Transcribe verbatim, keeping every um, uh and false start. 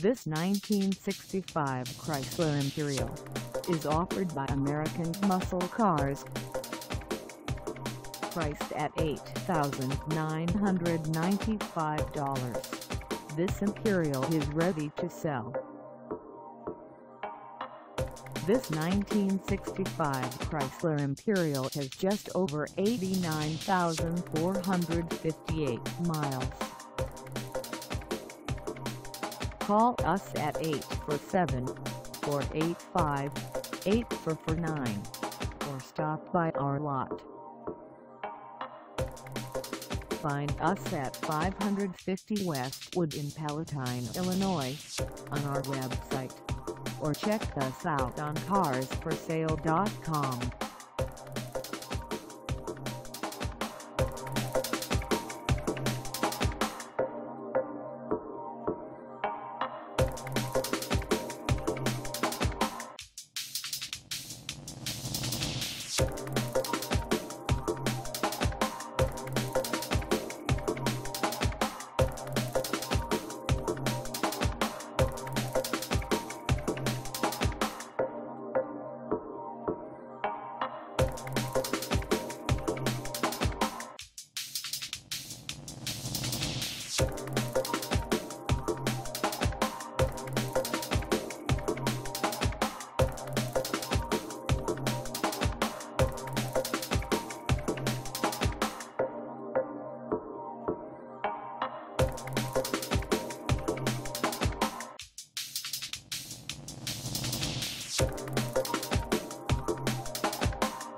This nineteen sixty-five Chrysler Imperial is offered by American Muscle Cars. Priced at eight thousand nine hundred ninety-five dollars, this Imperial is ready to sell. This nineteen sixty-five Chrysler Imperial has just over eighty-nine thousand four hundred fifty-eight miles. Call us at eight four seven, four eight five, eight four four nine or stop by our lot. Find us at five fifty Westwood in Palatine, Illinois, on our website, or check us out on cars for sale dot com.